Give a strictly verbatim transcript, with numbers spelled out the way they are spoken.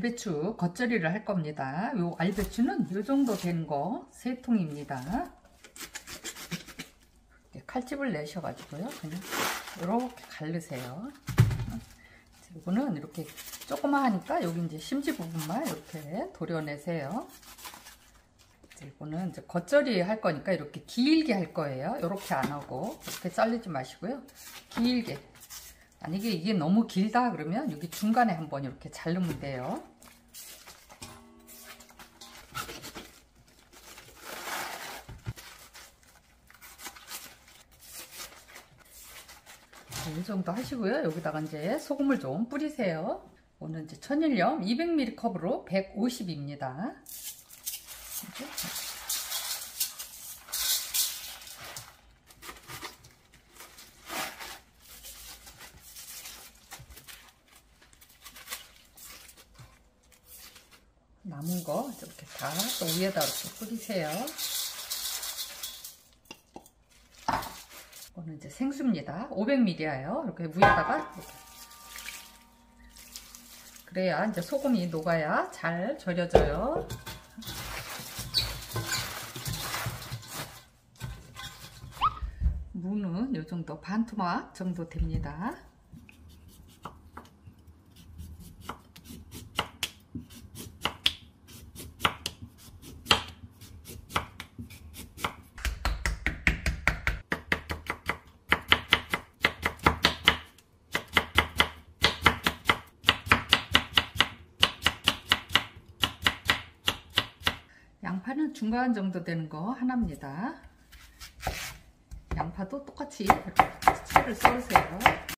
알배추 겉절이를 할 겁니다. 요 알배추는 요 정도 된 거 세 통입니다. 칼집을 내셔가지고요. 그냥 이렇게 갈르세요. 이거는 이렇게 조그마하니까 여기 이제 심지 부분만 이렇게 도려내세요. 이거는 이제 겉절이 할 거니까 이렇게 길게 할 거예요. 이렇게 안 하고 이렇게 자르지 마시고요. 길게. 만약에 이게 너무 길다 그러면 여기 중간에 한번 이렇게 자르면 돼요. 이 정도 하시고요. 여기다가 이제 소금을 좀 뿌리세요. 오늘 이제 천일염 이백 밀리리터 컵으로 백오십입니다. 남은 거 이렇게 다 또 위에다 이렇게 뿌리세요. 이거는 이제 생수입니다. 오백 밀리리터예요. 이렇게 위에다가 이렇게. 그래야 이제 소금이 녹아야 잘 절여져요. 무는 이 정도 반 토막 정도 됩니다. 양파는 중간 정도 되는 거 하나입니다. 양파도 똑같이 이렇게 채를 썰으세요.